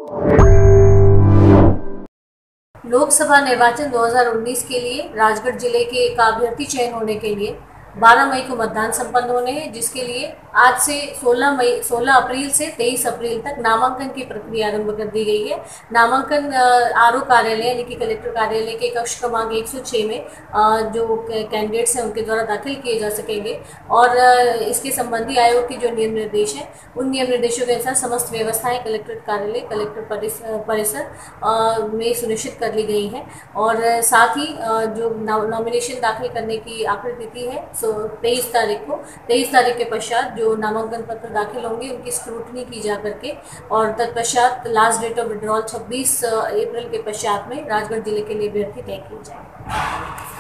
लोकसभा निर्वाचन 2019 के लिए राजगढ़ जिले के एक अभ्यर्थी चयन होने के लिए 12 मई को मतदान संपन्न होने हैं, जिसके लिए आज से 16 अप्रैल से 23 अप्रैल तक नामांकन की प्रक्रिया आरंभ कर दी गई है। नामांकन आरओ कार्यालय यानी कि कलेक्टर कार्यालय के कक्ष क्रमांक 106 में जो कैंडिडेट्स हैं उनके द्वारा दाखिल किए जा सकेंगे और इसके संबंधी आयोग के जो नियम निर्देश हैं उन नियम निर्देशों के अनुसार समस्त व्यवस्थाएं कलेक्ट्रेट कार्यालय, कलेक्टर परिसर में सुनिश्चित कर ली गई हैं और साथ ही जो नॉमिनेशन दाखिल करने की आखिरी तिथि है 23 तारीख के पश्चात जो नामांकन पत्र दाखिल होंगे उनकी स्क्रूटनी की जा करके और तत्पश्चात लास्ट डेट ऑफ विड्रॉल 26 अप्रैल के पश्चात में राजगढ़ जिले के लिए अभ्यर्थी तय किए जाएंगे।